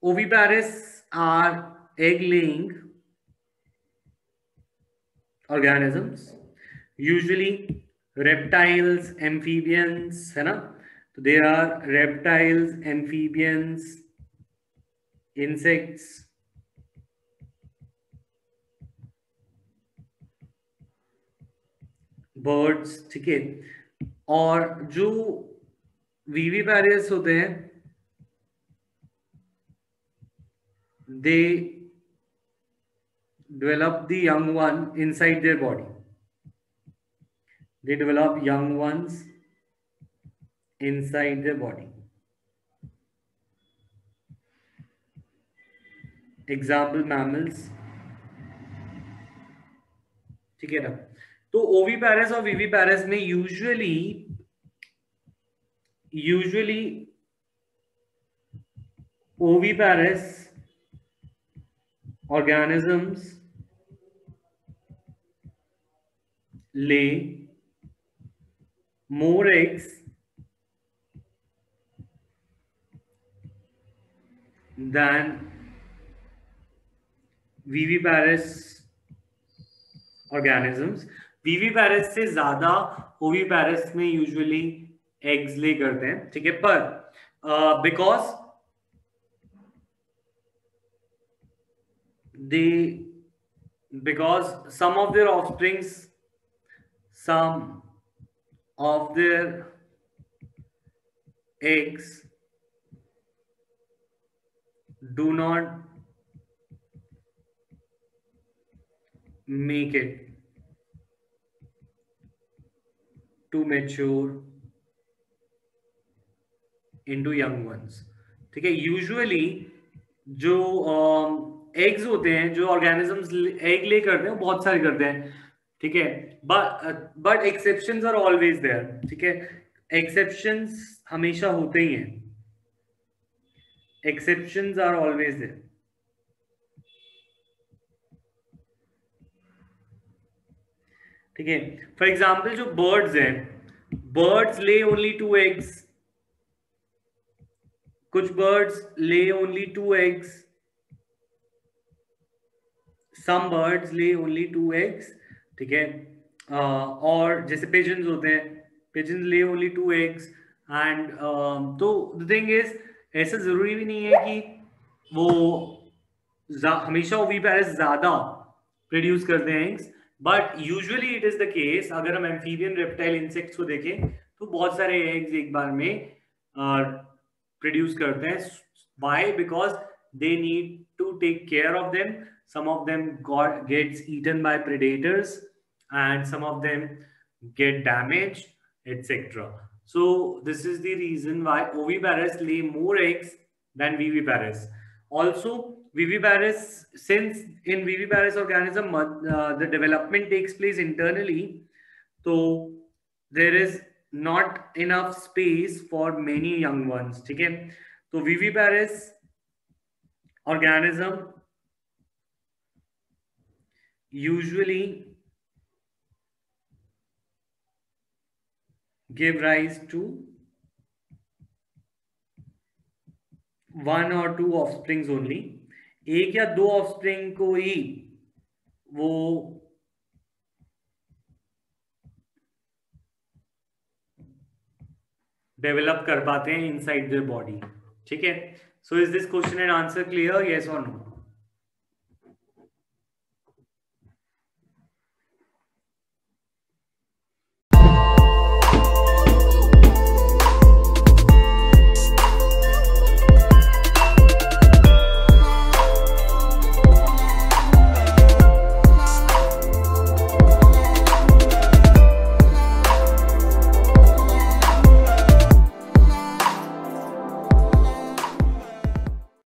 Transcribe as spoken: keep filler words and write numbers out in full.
oviparous are egg-laying organisms, usually reptiles, amphibians, है ना? तो they are reptiles, amphibians, insects, birds, ठीक है. और जो viviparous होते हैं, they develop the young one inside their body. They develop young ones inside their body. Example mammals. ठीक है ना? तो ओविपैरस और विविपैरस में usually usually oviparous organisms lay more eggs than viviparous organisms. viviparous से ज्यादा oviparous में usually eggs lay करते हैं, ठीक है. पर because they because some of their offsprings some of their eggs do not make it to mature into young ones, ठीक है. यूजुअली जो एग्स uh, होते हैं, जो ऑर्गेनिजम्स एग ले करते हैं, बहुत सारे करते हैं, ठीक है. But but exceptions are always there, ठीक है. एक्सेप्शंस हमेशा होते ही हैं. Exceptions are always there. ठीक है. फॉर एग्जाम्पल जो बर्ड्स हैं, birds lay only two eggs. कुछ birds lay only two eggs. Some birds lay only two eggs, ठीक है. और जैसे पिजन्स होते हैं, pigeons lay only two eggs. And तो द थिंग इज, ऐसा जरूरी भी नहीं है कि वो हमेशा ओविपैरस ज्यादा प्रोड्यूस करते हैं eggs, but usually it is the case. अगर हम एम्फीबियन, रेप्टाइल, इंसेक्ट्स को देखें तो बहुत सारे एग्स एक बार में प्रोड्यूस uh, करते हैं. Why? Because they need to take care of them. Some of them got gets eaten by predators, and some of them get damaged, et cetera. So this is the reason why oviparous lay more eggs than viviparous. Also, viviparous, since in viviparous organism uh, the development takes place internally, so there is not enough space for many young ones. ठीक है. तो viviparous organism usually give rise to one or two offsprings only. एक या दो offspring को ही वो develop कर पाते हैं inside their body, ठीक है. So is this question and answer clear? Yes or no?